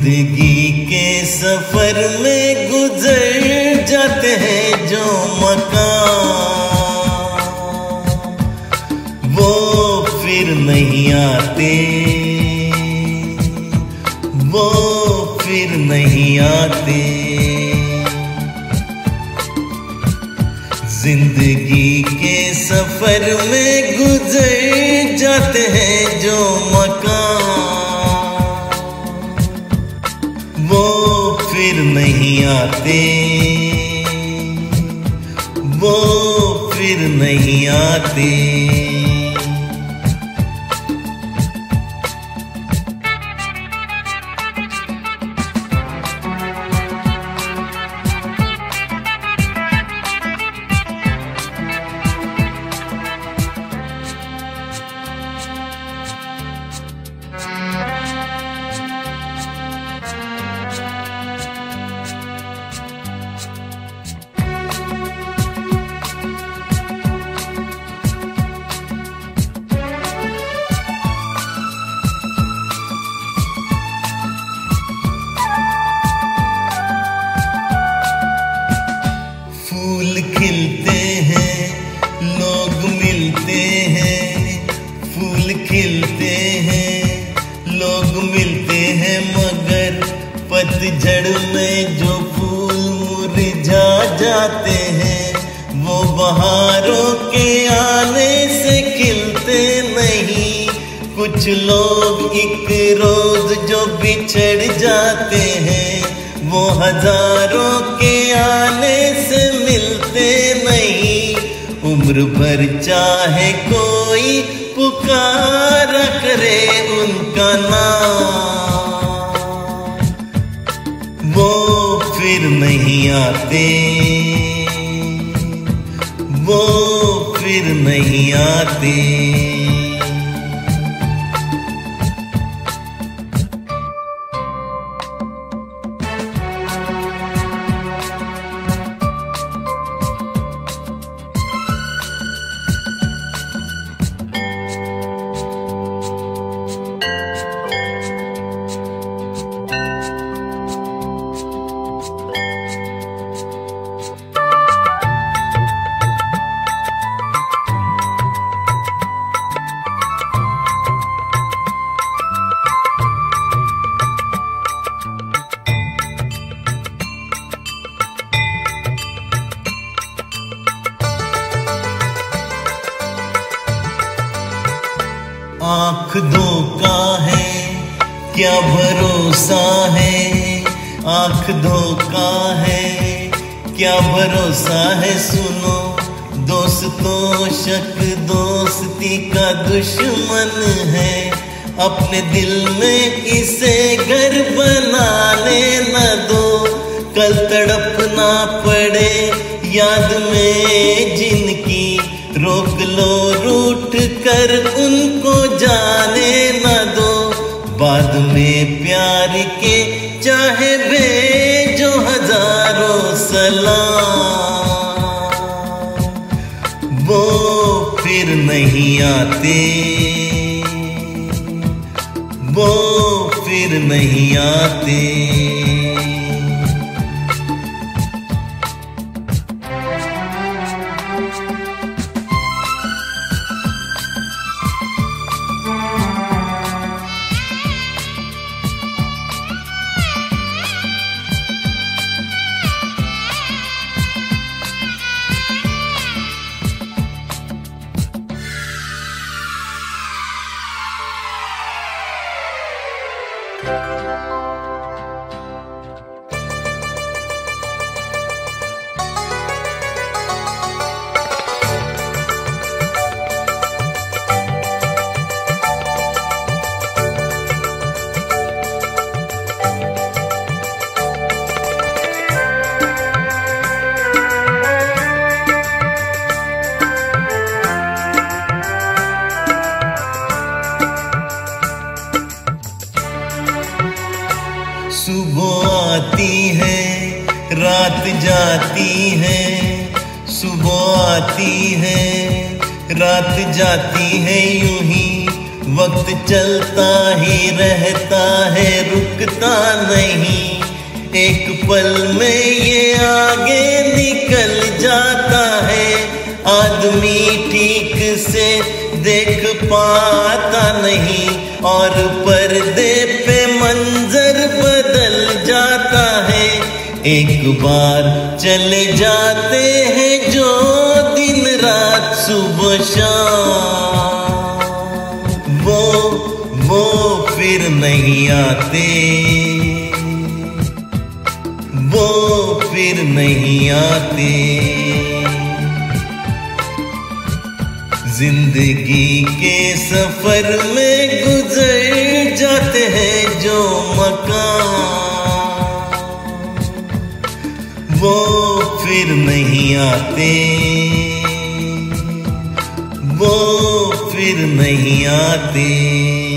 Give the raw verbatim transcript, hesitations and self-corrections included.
जिंदगी के सफर में गुजर जाते हैं जो मकाम, वो फिर नहीं आते, वो फिर नहीं आते। जिंदगी के सफर में गुजर जाते हैं जो मकाम, वो फिर नहीं आते, वो फिर नहीं आते। फूल खिलते हैं, लोग मिलते हैं, फूल खिलते हैं, लोग मिलते हैं, मगर पतझड़ में जो फूल मुरझा जाते हैं, वो बहारों के आने से खिलते नहीं। कुछ लोग एक रोज जो बिछड़ जाते हैं, वो हजारों के आने से मिलते नहीं। उम्र भर चाहे कोई पुकारा करे उनका नाम, वो फिर नहीं आते, वो फिर नहीं आते। आँख धोखा है, क्या भरोसा है, आँख धोखा है, क्या भरोसा है। सुनो दोस्तों, शक दोस्ती का दुश्मन है, अपने दिल में इसे घर बनाने न दो। कल तड़पना पड़े याद में जिनकी, रोक लो रूठ कर उनको जाने न दो। बाद में प्यार के चाहे भेजो हजारों सलाम, वो फिर नहीं आते, वो फिर नहीं आते। सुबह आती है, रात जाती है, सुबह आती है, रात जाती है, यूं ही वक्त चलता ही रहता है, रुकता नहीं। एक पल में ये आगे निकल जाता है। आदमी ठीक से देख पाता नहीं और पर्दे पे मंजर बदल जाता है। एक बार चले जाते हैं जो दिन रात सुबह शाम, वो वो फिर नहीं आते, वो फिर नहीं आते। जिंदगी के सफर में गुजर जाते हैं जो मकाम, वो फिर नहीं आते, वो फिर नहीं आते।